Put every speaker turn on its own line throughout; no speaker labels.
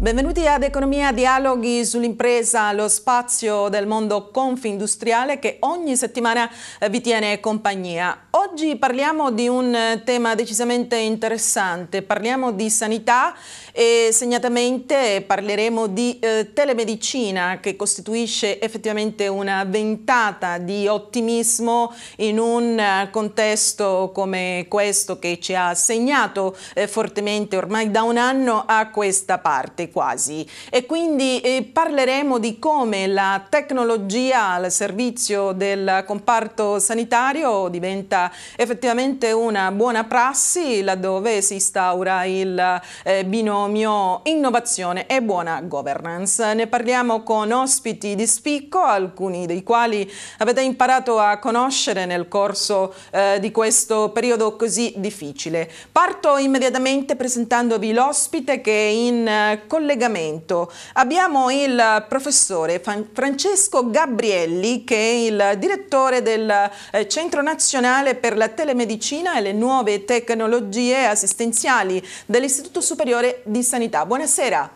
Benvenuti ad Economia Dialoghi sull'impresa, lo spazio del mondo confindustriale che ogni settimana vi tiene compagnia. Oggi parliamo di un tema decisamente interessante, parliamo di sanità e segnatamente parleremo di telemedicina, che costituisce effettivamente una ventata di ottimismo in un contesto come questo che ci ha segnato fortemente ormai da un anno a questa parte quasi. E quindi parleremo di come la tecnologia al servizio del comparto sanitario diventa effettivamente una buona prassi laddove si instaura il binomio innovazione e buona governance. Ne parliamo con ospiti di spicco, alcuni dei quali avete imparato a conoscere nel corso di questo periodo così difficile. Parto immediatamente presentandovi l'ospite che è in collegamento. Abbiamo il professore Francesco Gabrielli, che è il direttore del Centro Nazionale per la Telemedicina e le Nuove Tecnologie Assistenziali dell'Istituto Superiore di Sanità. Buonasera.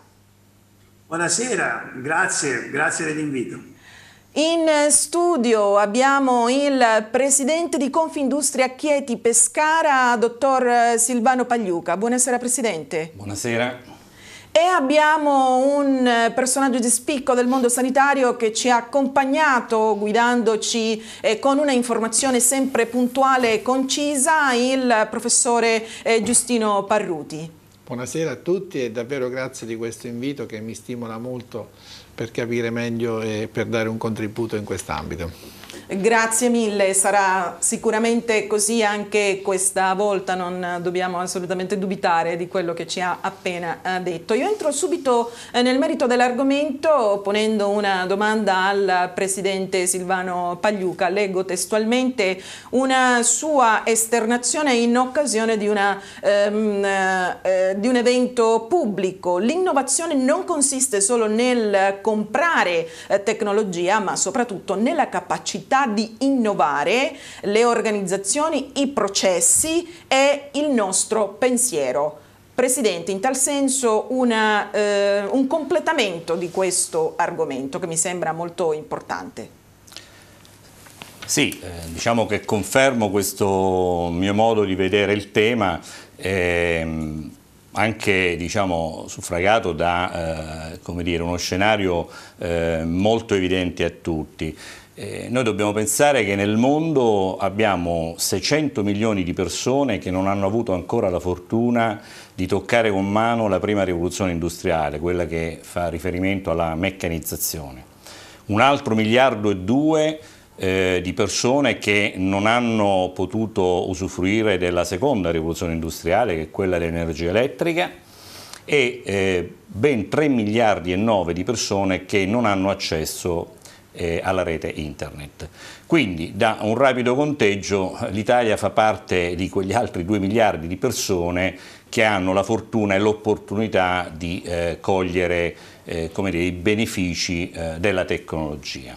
Buonasera, grazie dell'invito.
In studio abbiamo il presidente di Confindustria Chieti Pescara, dottor Silvano Pagliuca. Buonasera Presidente.
Buonasera.
E abbiamo un personaggio di spicco del mondo sanitario che ci ha accompagnato guidandoci con una informazione sempre puntuale e concisa, il professore Giustino Parruti.
Buonasera a tutti e davvero grazie di questo invito che mi stimola molto per capire meglio e per dare un contributo in quest'ambito.
Grazie mille, sarà sicuramente così anche questa volta, non dobbiamo assolutamente dubitare di quello che ci ha appena detto. Io entro subito nel merito dell'argomento ponendo una domanda al presidente Silvano Pagliuca. Leggo testualmente una sua esternazione in occasione di un evento pubblico. L'innovazione non consiste solo nel comprare tecnologia, ma soprattutto nella capacità di innovare le organizzazioni, i processi e il nostro pensiero. Presidente, in tal senso un completamento di questo argomento che mi sembra molto importante.
Sì, diciamo che confermo questo mio modo di vedere il tema, anche diciamo, suffragato da come dire, uno scenario molto evidente a tutti. Noi dobbiamo pensare che nel mondo abbiamo 600 milioni di persone che non hanno avuto ancora la fortuna di toccare con mano la prima rivoluzione industriale, quella che fa riferimento alla meccanizzazione. Un altro 1,2 miliardi di persone che non hanno potuto usufruire della seconda rivoluzione industriale, che è quella dell'energia elettrica, e ben 3,9 miliardi di persone che non hanno accesso alla rete internet. Quindi da un rapido conteggio l'Italia fa parte di quegli altri 2 miliardi di persone che hanno la fortuna e l'opportunità di cogliere come dire, i benefici della tecnologia.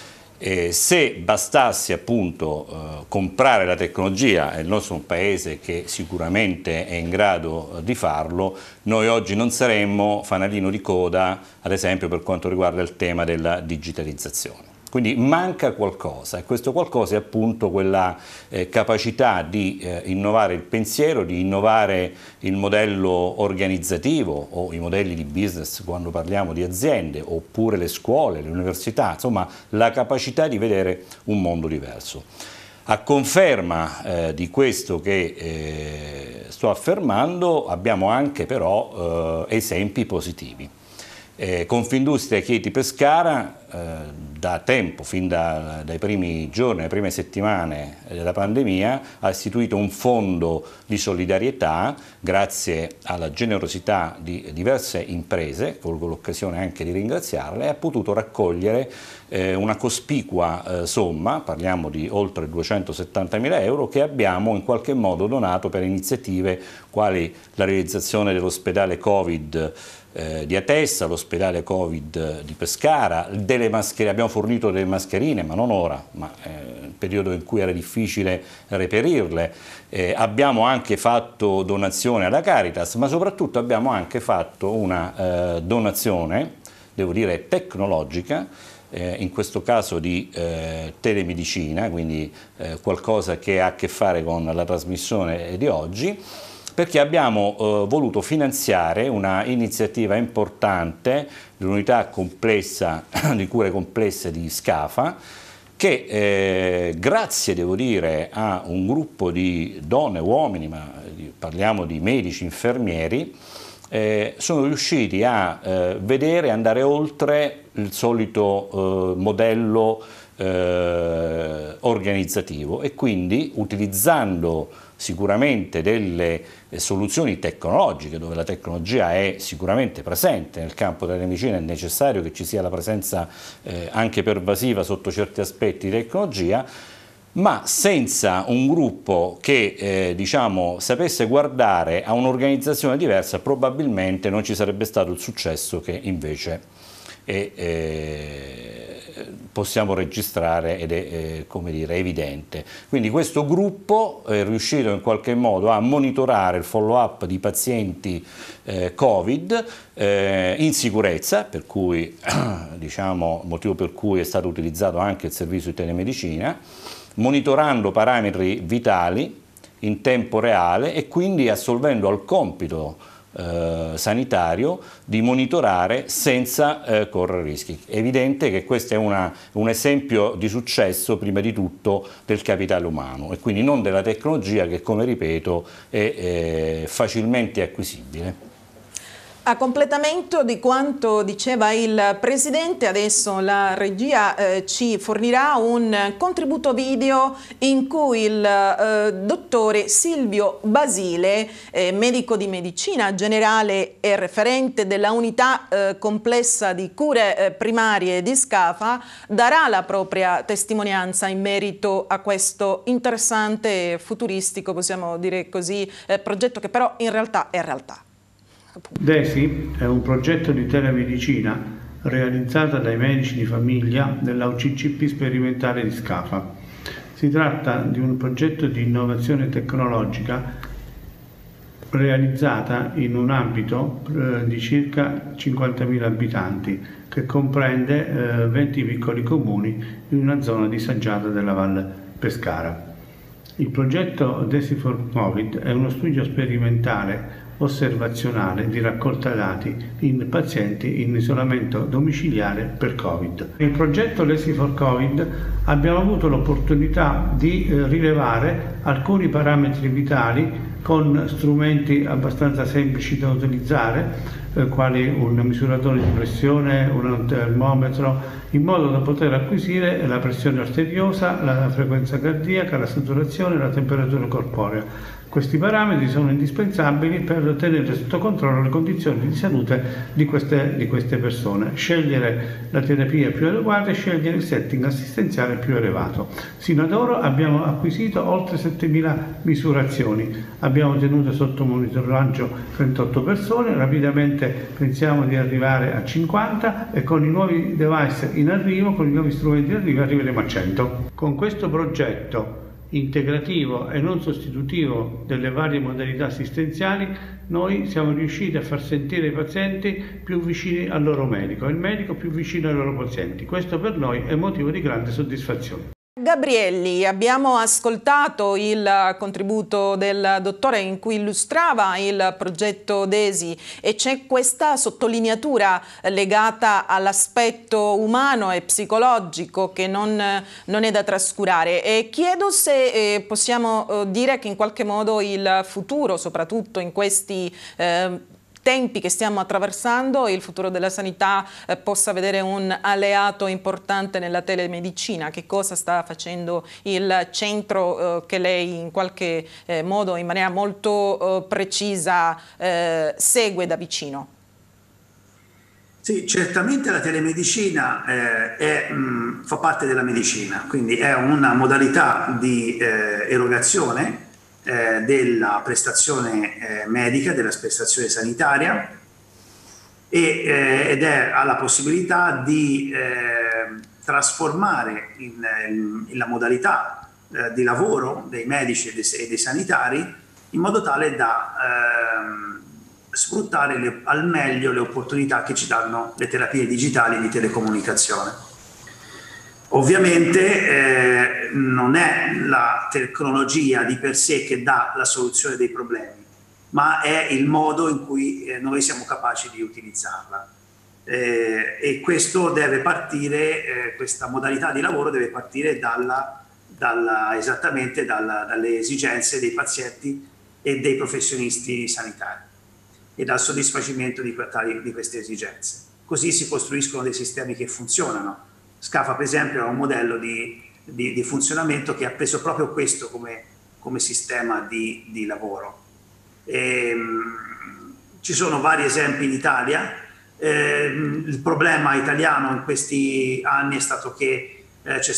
Se bastasse appunto comprare la tecnologia, e il nostro è un paese che sicuramente è in grado di farlo, noi oggi non saremmo fanalino di coda, ad esempio per quanto riguarda il tema della digitalizzazione. Quindi manca qualcosa e questo qualcosa è appunto quella capacità di innovare il pensiero, di innovare il modello organizzativo o i modelli di business quando parliamo di aziende, oppure le scuole, le università, insomma la capacità di vedere un mondo diverso. A conferma di questo che sto affermando abbiamo anche però esempi positivi. Confindustria Chieti Pescara da tempo, fin dai primi giorni, le prime settimane della pandemia, ha istituito un fondo di solidarietà grazie alla generosità di diverse imprese, colgo l'occasione anche di ringraziarle, e ha potuto raccogliere una cospicua somma, parliamo di oltre 270.000 euro, che abbiamo in qualche modo donato per iniziative quali la realizzazione dell'ospedale Covid di Atessa, l'ospedale Covid di Pescara, delle mascherine, abbiamo fornito delle mascherine, ma non ora, ma periodo in cui era difficile reperirle. Abbiamo anche fatto donazione alla Caritas, ma soprattutto abbiamo anche fatto una donazione, devo dire tecnologica, in questo caso di telemedicina, quindi qualcosa che ha a che fare con la trasmissione di oggi, perché abbiamo voluto finanziare una iniziativa importante dell'unità complessa di cure complesse di Scafa, che grazie, devo dire, a un gruppo di donne, uomini, ma parliamo di medici, infermieri, sono riusciti a vedere, andare oltre il solito modello organizzativo, e quindi utilizzando sicuramente delle soluzioni tecnologiche, dove la tecnologia è sicuramente presente nel campo della medicina, è necessario che ci sia la presenza anche pervasiva sotto certi aspetti di tecnologia, ma senza un gruppo che diciamo, sapesse guardare a un'organizzazione diversa, probabilmente non ci sarebbe stato il successo che invece possiamo registrare ed è come dire, evidente. Quindi questo gruppo è riuscito in qualche modo a monitorare il follow-up di pazienti Covid in sicurezza, per cui diciamo, motivo per cui è stato utilizzato anche il servizio di telemedicina, monitorando parametri vitali in tempo reale e quindi assolvendo al compito sanitario di monitorare senza correre rischi. È evidente che questo è un esempio di successo prima di tutto del capitale umano e quindi non della tecnologia che, come ripeto, è facilmente acquisibile.
A completamento di quanto diceva il Presidente, adesso la regia ci fornirà un contributo video in cui il dottore Silvio Basile, medico di medicina generale e referente della unità complessa di cure primarie di Scafa, darà la propria testimonianza in merito a questo interessante e futuristico, possiamo dire così, progetto che però in realtà è realtà.
DESI è un progetto di telemedicina realizzato dai medici di famiglia della UCCP sperimentale di Scafa. Si tratta di un progetto di innovazione tecnologica realizzata in un ambito di circa 50.000 abitanti, che comprende 20 piccoli comuni in una zona disagiata della Val Pescara. Il progetto DESI for Covid è uno studio sperimentale osservazionale di raccolta dati in pazienti in isolamento domiciliare per Covid. Nel progetto DESI for Covid abbiamo avuto l'opportunità di rilevare alcuni parametri vitali con strumenti abbastanza semplici da utilizzare, quali un misuratore di pressione, un termometro, in modo da poter acquisire la pressione arteriosa, la frequenza cardiaca, la saturazione e la temperatura corporea. Questi parametri sono indispensabili per tenere sotto controllo le condizioni di salute di queste persone, scegliere la terapia più adeguata e scegliere il setting assistenziale più elevato. Sino ad ora abbiamo acquisito oltre 7.000 misurazioni, abbiamo tenuto sotto monitoraggio 38 persone, rapidamente pensiamo di arrivare a 50 e con i nuovi device in arrivo, con i nuovi strumenti in arrivo, arriveremo a 100. Con questo progetto integrativo e non sostitutivo delle varie modalità assistenziali, noi siamo riusciti a far sentire i pazienti più vicini al loro medico, il medico più vicino ai loro pazienti. Questo per noi è motivo di grande soddisfazione.
Gabrielli, abbiamo ascoltato il contributo del dottore in cui illustrava il progetto DESI e c'è questa sottolineatura legata all'aspetto umano e psicologico che non è da trascurare. E chiedo se possiamo dire che in qualche modo il futuro, soprattutto in questi tempi che stiamo attraversando, il futuro della sanità possa vedere un alleato importante nella telemedicina. Che cosa sta facendo il centro che lei in qualche modo, in maniera molto precisa, segue da vicino?
Sì, certamente la telemedicina fa parte della medicina, quindi è una modalità di erogazione della prestazione medica, della prestazione sanitaria ha la possibilità di trasformare la modalità di lavoro dei medici e dei sanitari in modo tale da sfruttare al meglio le opportunità che ci danno le terapie digitali di telecomunicazione. Ovviamente non è la tecnologia di per sé che dà la soluzione dei problemi, ma è il modo in cui noi siamo capaci di utilizzarla. E questo deve partire, questa modalità di lavoro deve partire esattamente dalle esigenze dei pazienti e dei professionisti sanitari e dal soddisfacimento di queste esigenze. Così si costruiscono dei sistemi che funzionano. SCAFA, per esempio, è un modello di funzionamento che ha preso proprio questo come sistema di lavoro. Ci sono vari esempi in Italia. Il problema italiano in questi anni è stato che ci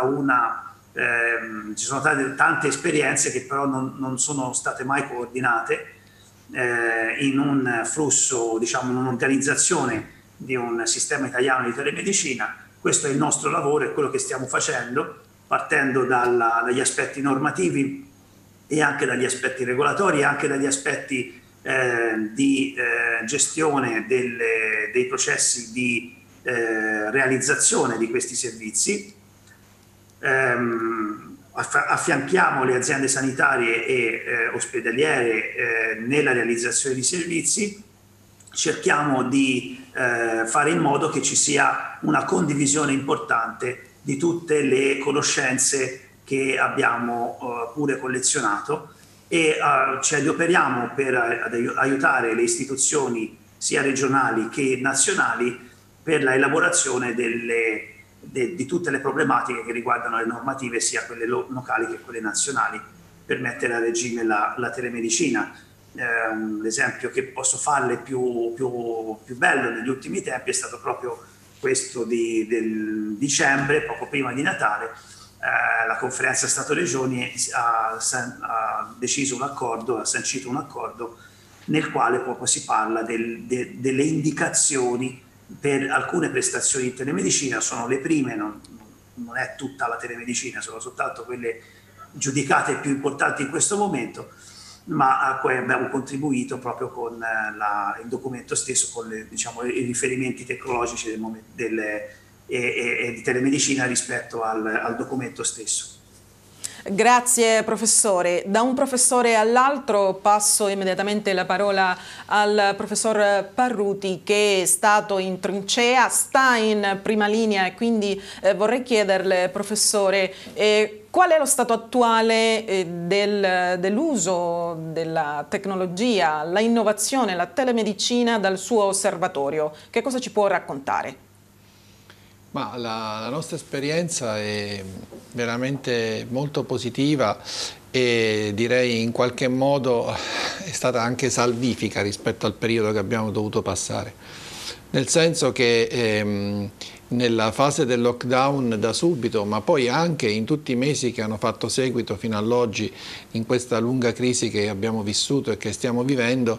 sono state tante esperienze che però non sono state mai coordinate in un flusso, diciamo, in un'organizzazione di un sistema italiano di telemedicina. Questo è il nostro lavoro, è quello che stiamo facendo, partendo dagli aspetti normativi e anche dagli aspetti regolatori e anche dagli aspetti di gestione dei processi di realizzazione di questi servizi. Affianchiamo le aziende sanitarie e ospedaliere nella realizzazione di servizi, cerchiamo di fare in modo che ci sia una condivisione importante di tutte le conoscenze che abbiamo pure collezionato e ci adoperiamo per aiutare le istituzioni sia regionali che nazionali per la elaborazione di tutte le problematiche che riguardano le normative, sia quelle locali che quelle nazionali, per mettere a regime la telemedicina. L'esempio che posso farle più bello negli ultimi tempi è stato proprio questo del dicembre, poco prima di Natale. La conferenza Stato-Regioni ha deciso un accordo, ha sancito un accordo nel quale proprio si parla delle indicazioni per alcune prestazioni di telemedicina. Sono le prime, non è tutta la telemedicina, sono soltanto quelle giudicate più importanti in questo momento, ma a cui abbiamo contribuito proprio con il documento stesso, con i riferimenti tecnologici e di telemedicina rispetto al documento stesso.
Grazie professore. Da un professore all'altro passo immediatamente la parola al professor Parruti, che è stato in trincea, sta in prima linea, e quindi vorrei chiederle, professore, qual è lo stato attuale dell'uso della tecnologia, la innovazione, la telemedicina dal suo osservatorio? Che cosa ci può raccontare?
Ma la nostra esperienza è veramente molto positiva e direi in qualche modo è stata anche salvifica rispetto al periodo che abbiamo dovuto passare. Nel senso che nella fase del lockdown da subito, ma poi anche in tutti i mesi che hanno fatto seguito fino all'oggi, in questa lunga crisi che abbiamo vissuto e che stiamo vivendo,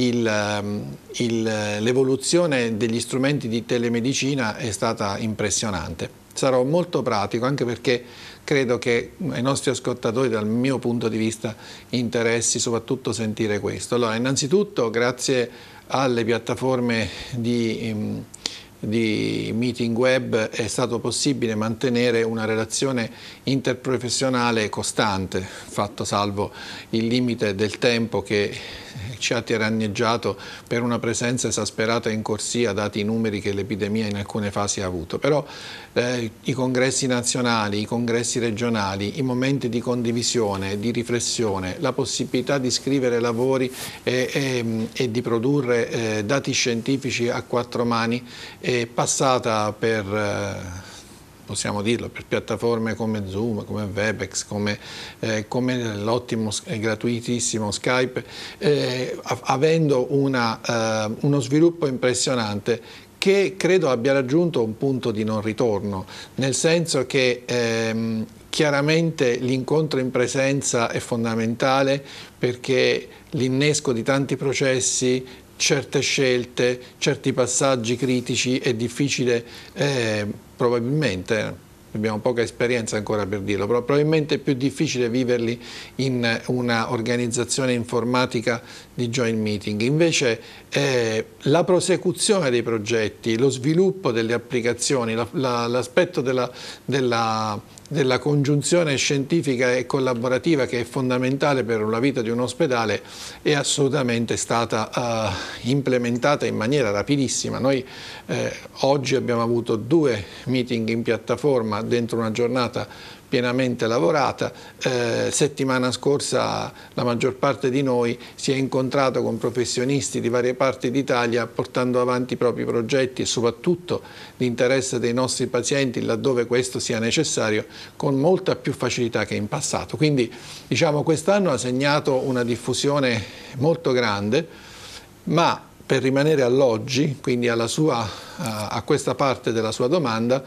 l'evoluzione degli strumenti di telemedicina è stata impressionante. Sarò molto pratico, anche perché credo che ai nostri ascoltatori, dal mio punto di vista, interessi soprattutto sentire questo. Allora, innanzitutto grazie alle piattaforme di meeting web è stato possibile mantenere una relazione interprofessionale costante, fatto salvo il limite del tempo che ci ha tiranneggiato per una presenza esasperata in corsia, dati i numeri che l'epidemia in alcune fasi ha avuto. Però i congressi nazionali, i congressi regionali, i momenti di condivisione, di riflessione, la possibilità di scrivere lavori e di produrre dati scientifici a quattro mani è passata per possiamo dirlo, per piattaforme come Zoom, come Webex, come l'ottimo e gratuitissimo Skype, avendo uno sviluppo impressionante che credo abbia raggiunto un punto di non ritorno, nel senso che chiaramente l'incontro in presenza è fondamentale, perché l'innesco di tanti processi certe scelte, certi passaggi critici è difficile, probabilmente, abbiamo poca esperienza ancora per dirlo, però probabilmente è più difficile viverli in una organizzazione informatica di joint meeting. Invece la prosecuzione dei progetti, lo sviluppo delle applicazioni, l'aspetto della congiunzione scientifica e collaborativa, che è fondamentale per la vita di un ospedale, è assolutamente stata implementata in maniera rapidissima. Noi oggi abbiamo avuto 2 meeting in piattaforma dentro una giornata pienamente lavorata. Settimana scorsa la maggior parte di noi si è incontrato con professionisti di varie parti d'Italia, portando avanti i propri progetti e soprattutto l'interesse dei nostri pazienti, laddove questo sia necessario, con molta più facilità che in passato. Quindi diciamo quest'anno ha segnato una diffusione molto grande, ma per rimanere all'oggi, quindi a questa parte della sua domanda,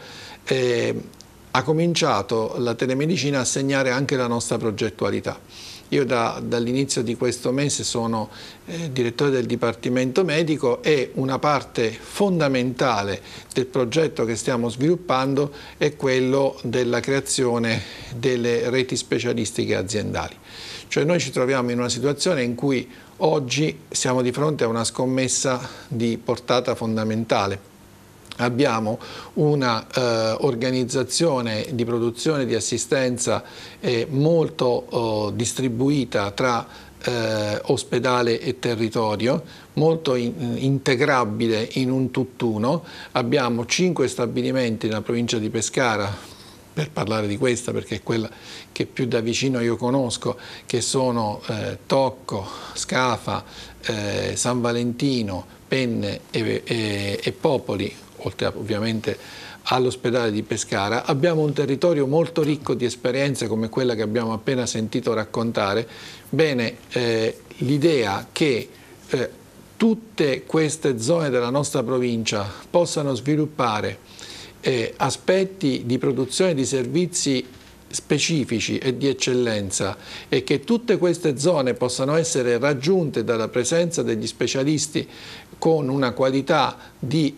ha cominciato la telemedicina a segnare anche la nostra progettualità. Io dall'inizio di questo mese sono direttore del Dipartimento Medico e una parte fondamentale del progetto che stiamo sviluppando è quello della creazione delle reti specialistiche aziendali. Cioè noi ci troviamo in una situazione in cui oggi siamo di fronte a una scommessa di portata fondamentale. Abbiamo una organizzazione di produzione di assistenza molto distribuita tra ospedale e territorio, molto integrabile in un tutt'uno. Abbiamo 5 stabilimenti nella provincia di Pescara, per parlare di questa perché è quella che più da vicino io conosco, che sono Tocco, Scafa, San Valentino, Penne e Popoli, oltre ovviamente all'ospedale di Pescara. Abbiamo un territorio molto ricco di esperienze come quella che abbiamo appena sentito raccontare. Bene, l'idea che tutte queste zone della nostra provincia possano sviluppare aspetti di produzione di servizi specifici e di eccellenza e che tutte queste zone possano essere raggiunte dalla presenza degli specialisti con una qualità di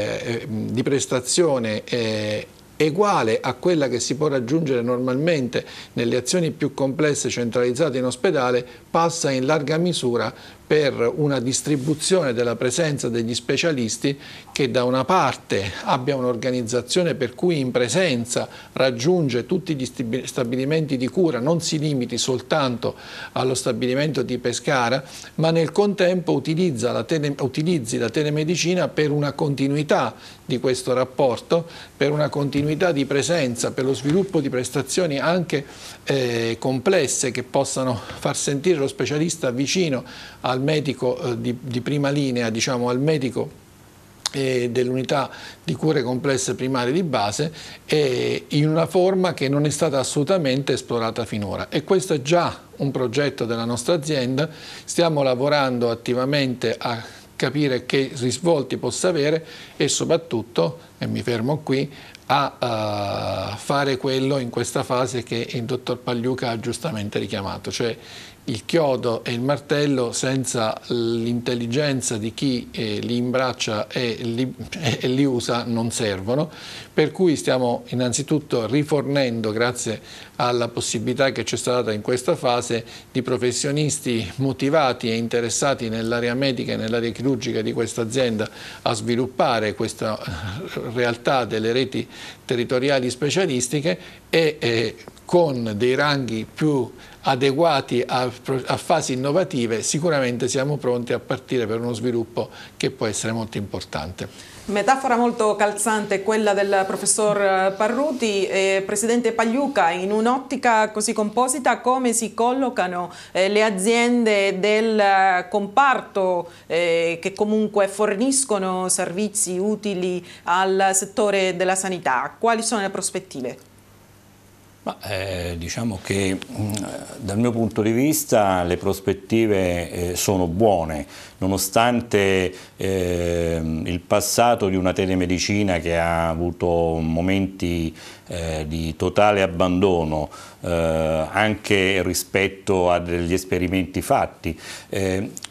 prestazione uguale a quella che si può raggiungere normalmente nelle azioni più complesse centralizzate in ospedale, passa in larga misura per una distribuzione della presenza degli specialisti che da una parte abbia un'organizzazione per cui in presenza raggiunge tutti gli stabilimenti di cura, non si limiti soltanto allo stabilimento di Pescara, ma nel contempo utilizzi la telemedicina per una continuità di questo rapporto, per una continuità di presenza, per lo sviluppo di prestazioni anche complesse che possano far sentire lo specialista vicino al medico di prima linea, diciamo al medico dell'unità di cure complesse primarie di base, in una forma che non è stata assolutamente esplorata finora. E questo è già un progetto della nostra azienda. Stiamo lavorando attivamente a capire che risvolti possa avere e soprattutto, e mi fermo qui, a fare quello in questa fase che il dottor Pagliuca ha giustamente richiamato, cioè il chiodo e il martello senza l'intelligenza di chi li imbraccia e li usa non servono, per cui stiamo innanzitutto rifornendo, grazie alla possibilità che ci è stata data in questa fase, di professionisti motivati e interessati nell'area medica e nell'area chirurgica di questa azienda a sviluppare questa realtà delle reti territoriali specialistiche e con dei ranghi più adeguati a fasi innovative, sicuramente siamo pronti a partire per uno sviluppo che può essere molto importante.
Metafora molto calzante quella del professor Parruti. Presidente Pagliuca, in un'ottica così composita come si collocano le aziende del comparto che comunque forniscono servizi utili al settore della sanità? Quali sono le prospettive?
Ma, diciamo che dal mio punto di vista le prospettive sono buone, nonostante il passato di una telemedicina che ha avuto momenti di totale abbandono anche rispetto a degli esperimenti fatti.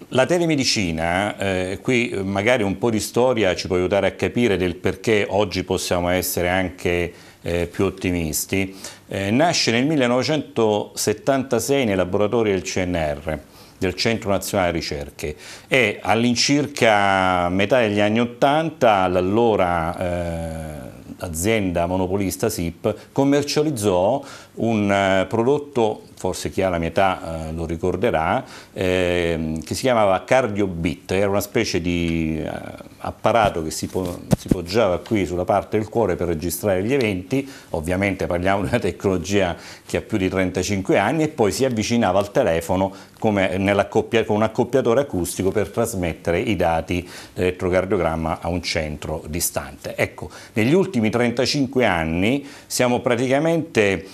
La telemedicina, qui magari un po' di storia ci può aiutare a capire del perché oggi possiamo essere anche più ottimisti. Nasce nel 1976 nei laboratori del CNR, del Centro Nazionale Ricerche, e all'incirca metà degli anni '80 l'allora azienda monopolista SIP commercializzò un prodotto, forse chi ha la mia età lo ricorderà, che si chiamava CardioBit. Era una specie di apparato che si poggiava qui sulla parte del cuore per registrare gli eventi. Ovviamente parliamo di una tecnologia che ha più di 35 anni, e poi si avvicinava al telefono come con un accoppiatore acustico per trasmettere i dati dell'elettrocardiogramma a un centro distante. Ecco, negli ultimi 35 anni siamo praticamente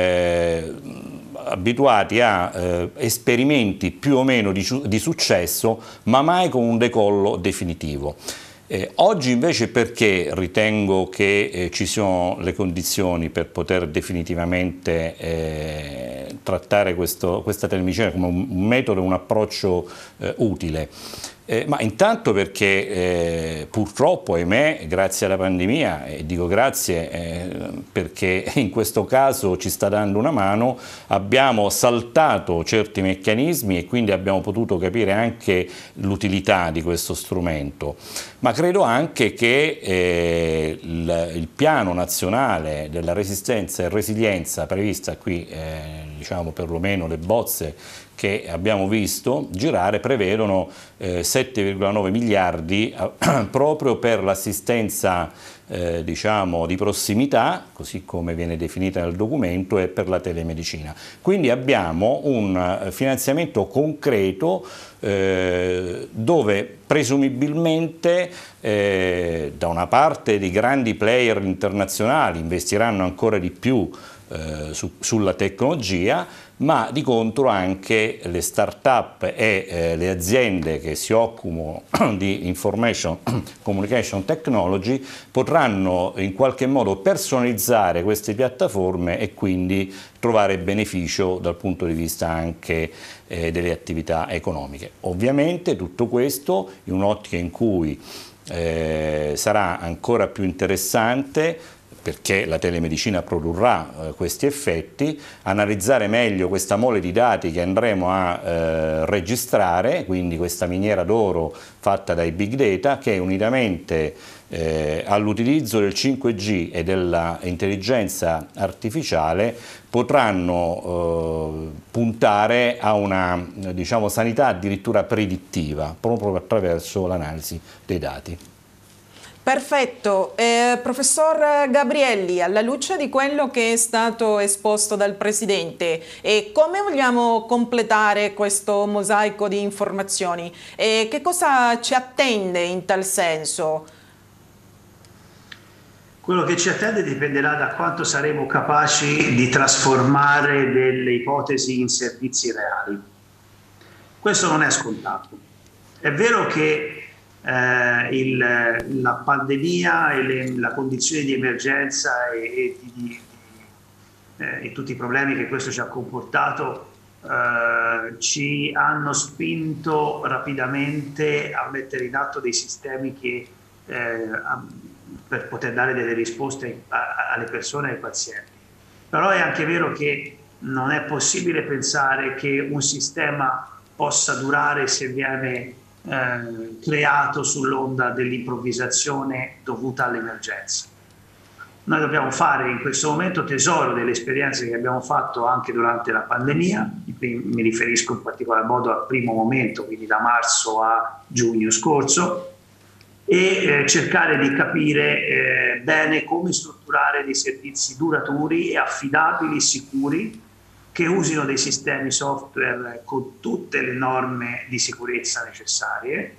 abituati a esperimenti più o meno di successo, ma mai con un decollo definitivo. Oggi invece, perché ritengo che ci sono le condizioni per poter definitivamente trattare questa telemedicina come un metodo, un approccio utile? Ma intanto perché purtroppo, ahimè, grazie alla pandemia, e dico grazie perché in questo caso ci sta dando una mano, abbiamo saltato certi meccanismi e quindi abbiamo potuto capire anche l'utilità di questo strumento. Ma credo anche che il piano nazionale della resistenza e resilienza prevista qui, diciamo perlomeno le bozze che abbiamo visto girare, prevedono 7,9 miliardi proprio per l'assistenza diciamo di prossimità, così come viene definita nel documento, e per la telemedicina. Quindi abbiamo un finanziamento concreto dove presumibilmente da una parte di grandi player internazionali investiranno ancora di più sulla tecnologia, ma di contro anche le start-up e le aziende che si occupano di information communication technology potranno in qualche modo personalizzare queste piattaforme e quindi trovare beneficio dal punto di vista anche delle attività economiche. Ovviamente tutto questo in un'ottica in cui sarà ancora più interessante, perché la telemedicina produrrà questi effetti, analizzare meglio questa mole di dati che andremo a registrare, quindi questa miniera d'oro fatta dai big data, che unitamente all'utilizzo del 5G e dell'intelligenza artificiale potranno puntare a una diciamo, sanità addirittura predittiva, proprio attraverso l'analisi dei dati.
Perfetto. Professor Gabrielli, alla luce di quello che è stato esposto dal Presidente, come vogliamo completare questo mosaico di informazioni? Che cosa ci attende in tal senso?
Quello che ci attende dipenderà da quanto saremo capaci di trasformare delle ipotesi in servizi reali. Questo non è scontato. È vero che la pandemia e la condizione di emergenza e tutti i problemi che questo ci ha comportato ci hanno spinto rapidamente a mettere in atto dei sistemi che, per poter dare delle risposte alle persone e ai pazienti. Però è anche vero che non è possibile pensare che un sistema possa durare se viene creato sull'onda dell'improvvisazione dovuta all'emergenza. Noi dobbiamo fare in questo momento tesoro delle esperienze che abbiamo fatto anche durante la pandemia, mi riferisco in particolar modo al primo momento, quindi da marzo a giugno scorso, e cercare di capire bene come strutturare dei servizi duraturi e affidabili, sicuri, che usino dei sistemi software con tutte le norme di sicurezza necessarie.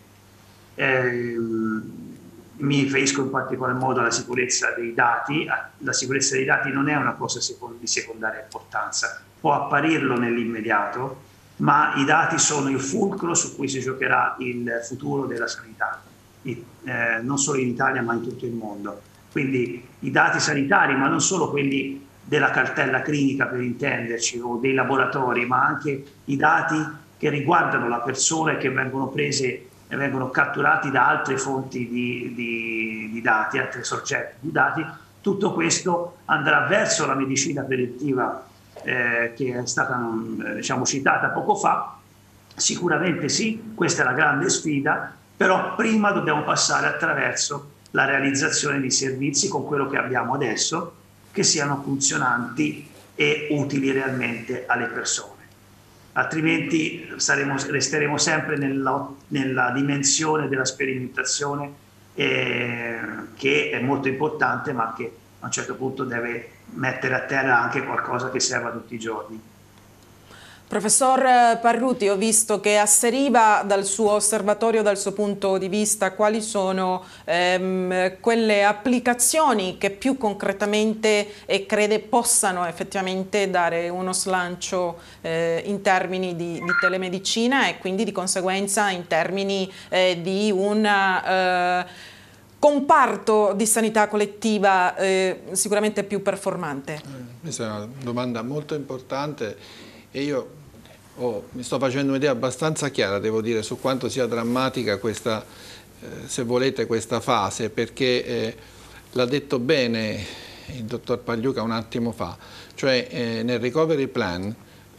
Mi riferisco in particolar modo alla sicurezza dei dati. La sicurezza dei dati non è una cosa di secondaria importanza, può apparirlo nell'immediato, ma i dati sono il fulcro su cui si giocherà il futuro della sanità, non solo in Italia ma in tutto il mondo. Quindi i dati sanitari, ma non solo quelli della cartella clinica per intenderci o dei laboratori, ma anche i dati che riguardano la persona e che vengono prese e vengono catturati da altre fonti di dati, altri soggetti di dati. Tutto questo andrà verso la medicina predittiva che è stata diciamo, citata poco fa. Sicuramente sì, questa è la grande sfida, però prima dobbiamo passare attraverso la realizzazione di servizi con quello che abbiamo adesso, che siano funzionanti e utili realmente alle persone. Altrimenti resteremo sempre nella dimensione della sperimentazione che è molto importante, ma che a un certo punto deve mettere a terra anche qualcosa che serva tutti i giorni.
Professor Parruti, ho visto che asseriva dal suo osservatorio, dal suo punto di vista, quali sono quelle applicazioni che più concretamente crede possano effettivamente dare uno slancio in termini di telemedicina e quindi di conseguenza in termini di un comparto di sanità collettiva sicuramente più performante.
Questa è una domanda molto importante e io mi sto facendo un'idea abbastanza chiara, devo dire, su quanto sia drammatica questa, se volete, questa fase, perché l'ha detto bene il dottor Pagliuca un attimo fa, cioè nel recovery plan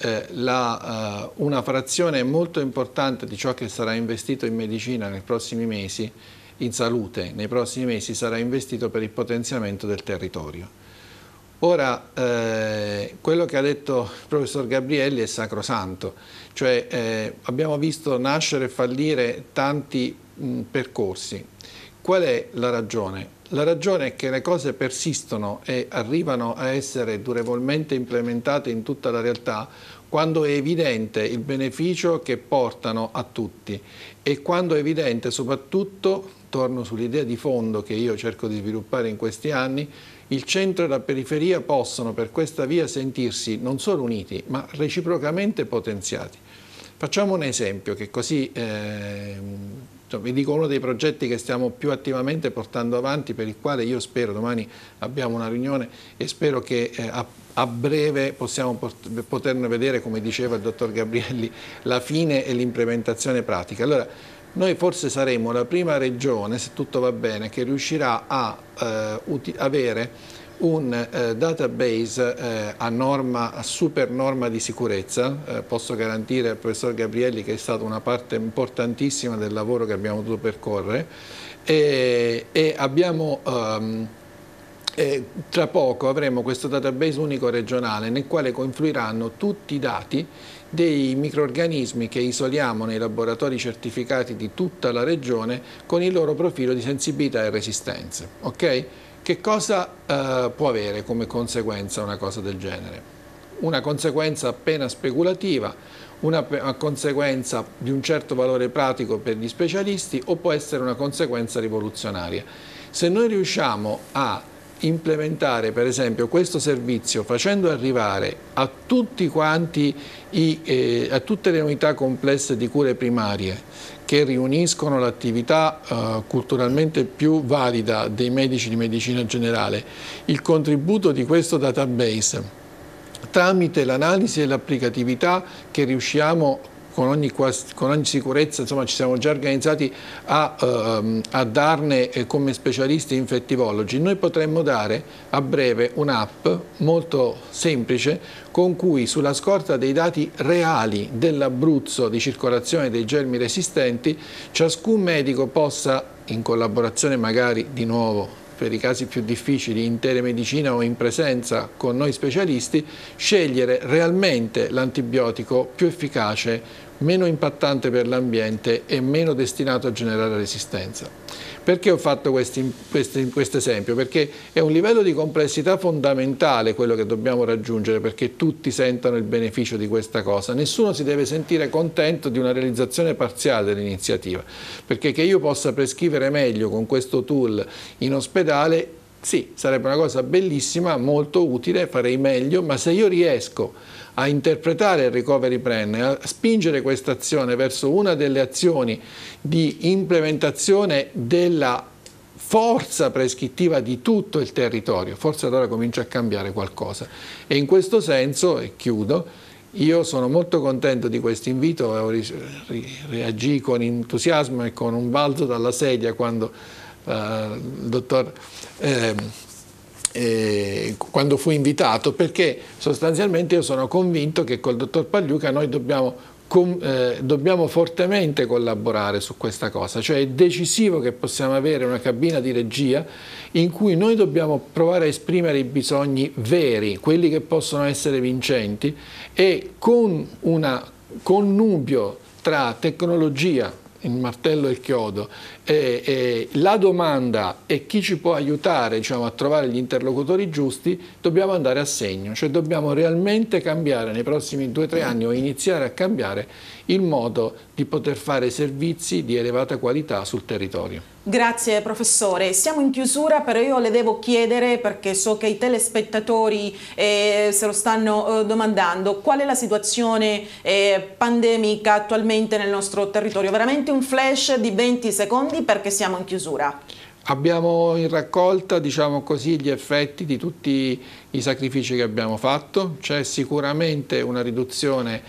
una frazione molto importante di ciò che sarà investito in medicina nei prossimi mesi, in salute nei prossimi mesi, sarà investito per il potenziamento del territorio. Ora, quello che ha detto il professor Gabrielli è sacrosanto, cioè abbiamo visto nascere e fallire tanti percorsi. Qual è la ragione? La ragione è che le cose persistono e arrivano a essere durevolmente implementate in tutta la realtà quando è evidente il beneficio che portano a tutti e quando è evidente soprattutto, torno sull'idea di fondo che io cerco di sviluppare in questi anni, il centro e la periferia possono per questa via sentirsi non solo uniti, ma reciprocamente potenziati. Facciamo un esempio che così vi dico uno dei progetti che stiamo più attivamente portando avanti, per il quale io spero, domani abbiamo una riunione e spero che a breve possiamo poterne vedere, come diceva il dottor Gabrielli, la fine e l'implementazione pratica. Allora, noi forse saremo la prima regione, se tutto va bene, che riuscirà a avere un database a super norma di sicurezza. Posso garantire al professor Gabrielli che è stata una parte importantissima del lavoro che abbiamo dovuto percorrere e abbiamo tra poco avremo questo database unico regionale nel quale confluiranno tutti i dati dei microrganismi che isoliamo nei laboratori certificati di tutta la regione con il loro profilo di sensibilità e resistenze. Okay? Che cosa può avere come conseguenza una cosa del genere? Una conseguenza appena speculativa, una conseguenza di un certo valore pratico per gli specialisti o può essere una conseguenza rivoluzionaria. Se noi riusciamo a implementare per esempio questo servizio facendo arrivare a tutti quanti a tutte le unità complesse di cure primarie che riuniscono l'attività culturalmente più valida dei medici di medicina generale, il contributo di questo database tramite l'analisi e l'applicatività che riusciamo con ogni sicurezza, insomma ci siamo già organizzati a darne come specialisti infettivologi, noi potremmo dare a breve un'app molto semplice con cui sulla scorta dei dati reali dell'Abruzzo di circolazione dei germi resistenti ciascun medico possa, in collaborazione magari di nuovo per i casi più difficili in telemedicina o in presenza con noi specialisti, scegliere realmente l'antibiotico più efficace, meno impattante per l'ambiente e meno destinato a generare resistenza. Perché ho fatto questo esempio? Perché è un livello di complessità fondamentale quello che dobbiamo raggiungere perché tutti sentano il beneficio di questa cosa. Nessuno si deve sentire contento di una realizzazione parziale dell'iniziativa, perché che io possa prescrivere meglio con questo tool in ospedale, sì, sarebbe una cosa bellissima, molto utile, farei meglio, ma se io riesco a interpretare il recovery plan e a spingere questa azione verso una delle azioni di implementazione della forza prescrittiva di tutto il territorio, forse allora comincia a cambiare qualcosa. E in questo senso, e chiudo, Io sono molto contento di questo invito, reagì con entusiasmo e con un balzo dalla sedia quando quando fu invitato, perché sostanzialmente io sono convinto che col dottor Pagliuca noi dobbiamo fortemente collaborare su questa cosa, cioè è decisivo che possiamo avere una cabina di regia in cui noi dobbiamo provare a esprimere i bisogni veri, quelli che possono essere vincenti, e con un connubio tra tecnologia, il martello e il chiodo, la domanda e chi ci può aiutare, diciamo, a trovare gli interlocutori giusti, dobbiamo andare a segno, cioè dobbiamo realmente cambiare nei prossimi 2 o 3 anni, o iniziare a cambiare il modo di poter fare servizi di elevata qualità sul territorio.
Grazie professore, siamo in chiusura, però io le devo chiedere, perché so che i telespettatori se lo stanno domandando, qual è la situazione pandemica attualmente nel nostro territorio? Veramente un flash di 20 secondi perché siamo in chiusura.
Abbiamo in raccolta, diciamo così, gli effetti di tutti i sacrifici che abbiamo fatto. C'è sicuramente una riduzione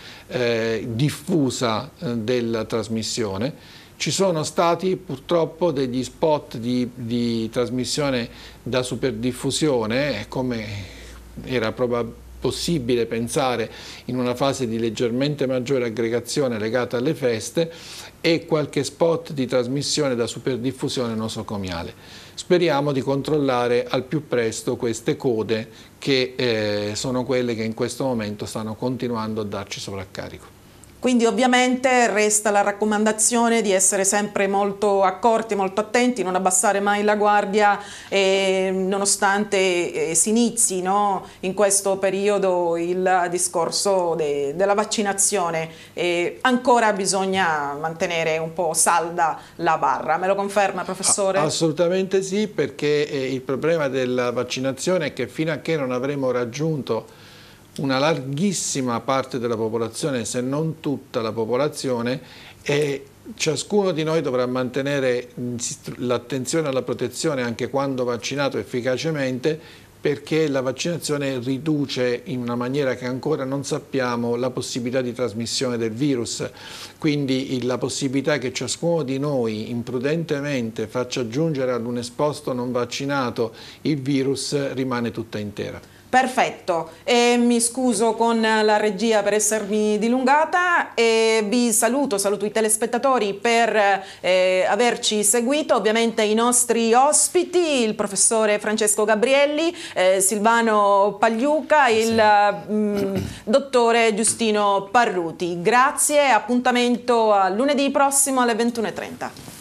diffusa della trasmissione. Ci sono stati purtroppo degli spot di trasmissione da superdiffusione, come era possibile pensare in una fase di leggermente maggiore aggregazione legata alle feste, e qualche spot di trasmissione da superdiffusione nosocomiale. Speriamo di controllare al più presto queste code che sono quelle che in questo momento stanno continuando a darci sovraccarico.
Quindi ovviamente resta la raccomandazione di essere sempre molto accorti, molto attenti, non abbassare mai la guardia, nonostante si inizi, no, in questo periodo il discorso della vaccinazione. Ancora bisogna mantenere un po' salda la barra, me lo conferma professore?
Assolutamente sì, perché il problema della vaccinazione è che fino a che non avremo raggiunto una larghissima parte della popolazione, se non tutta la popolazione, e ciascuno di noi dovrà mantenere l'attenzione alla protezione anche quando vaccinato efficacemente, perché la vaccinazione riduce in una maniera che ancora non sappiamo la possibilità di trasmissione del virus, quindi la possibilità che ciascuno di noi imprudentemente faccia giungere ad un esposto non vaccinato il virus rimane tutta intera.
Perfetto, mi scuso con la regia per essermi dilungata e vi saluto i telespettatori per averci seguito, ovviamente i nostri ospiti, il professore Francesco Gabrielli, Silvano Pagliuca e il dottore Giustino Parruti. Grazie, appuntamento a lunedì prossimo alle 21:30.